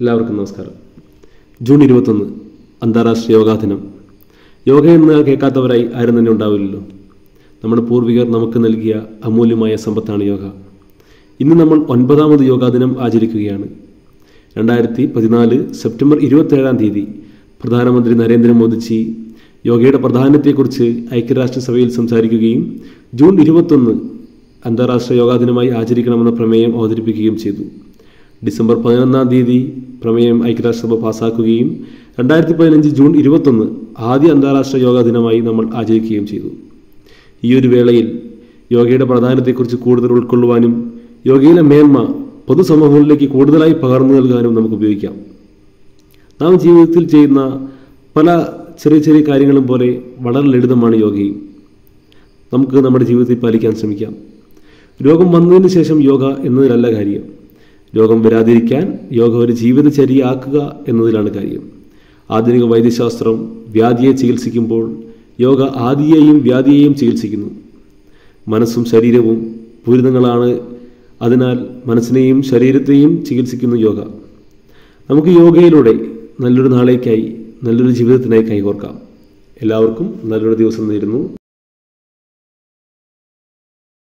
എല്ലാവർക്കും നമസ്കാരം. ജൂൺ 21 അന്താരാഷ്ട്ര യോഗാ ദിനം. യോഗ എന്ന് കേൾക്കാത്തവരായി ആരും തന്നെ ഉണ്ടാവില്ലല്ലോ. നമ്മുടെ പൂർവികർ നമുക്ക് നൽകിയ അമൂല്യമായ സമ്പത്താണ് യോഗ. ഇന്ന് നമ്മൾ 9ാമത് യോഗാ ദിനം ആചരിക്കുകയാണ്. 2014 സെപ്റ്റംബർ 27 പ്രധാനമന്ത്രി നരേന്ദ്രമോദിജി യോഗയുടെ പ്രാധാന്യത്തെക്കുറിച്ച് ഐക്യരാഷ്ട്രസഭയിൽ സംസാരിക്കുകയും ജൂൺ 21 അന്താരാഷ്ട്ര യോഗാ ദിനമായി ആചരിക്കണമെന്ന പ്രമേയം അവതരിപ്പിക്കുകയും ചെയ്തു. ഡിസംബർ 11 പ്രമേയം ഐക്യരാഷ്ട്രസഭ പാസാക്കുകയും 2015 ജൂൺ 21 ആദ്യ അന്താരാഷ്ട്ര യോഗാ ദിനമായി നമ്മൾ ആചരിക്കുകയും ചെയ്തു. ഈ ഒരു വേളയിൽ യോഗയുടെ പ്രാധാന്യത്തെക്കുറിച്ച് കൂടുതൽ ഉൾക്കൊള്ളുവാനും യോഗയിലെ മേന്മ പൊതുസമൂഹങ്ങളിലേക്ക് കൂടുതലായി പകർന്നു നൽകാനും നമുക്ക് ഉപയോഗിക്കാം. നാം ജീവിതത്തിൽ ചെയ്യുന്ന പല ചെറിയ ചെറിയ കാര്യങ്ങളും പോലെ വളരെ ലളിതമാണ് യോഗയും. നമുക്ക് നമ്മുടെ ജീവിതത്തിൽ പാലിക്കാൻ ശ്രമിക്കാം. രോഗം വന്നതിന് ശേഷം യോഗ എന്നതിലല്ല കാര്യം. രോഗം വരാതിരിക്കാൻ യോഗ ഒരു ജീവിതചര്യയാക്കുക എന്നതിലാണ് കാര്യം. ആധുനിക വൈദ്യശാസ്ത്രം വ്യാധിയെ ചികിത്സിക്കുമ്പോൾ യോഗ ആദിയെയും വ്യാധിയെയും ചികിത്സിക്കുന്നു. മനസ്സും ശരീരവും പൂരിതങ്ങളാണ്. അതിനാൽ മനസ്സിനെയും ശരീരത്തെയും ചികിത്സിക്കുന്നു യോഗ. നമുക്ക് യോഗയിലൂടെ നല്ലൊരു നാളേക്കായി, നല്ലൊരു ജീവിതത്തിനായി കൈകോർക്കാം. എല്ലാവർക്കും നല്ലൊരു ദിവസം നേരുന്നു.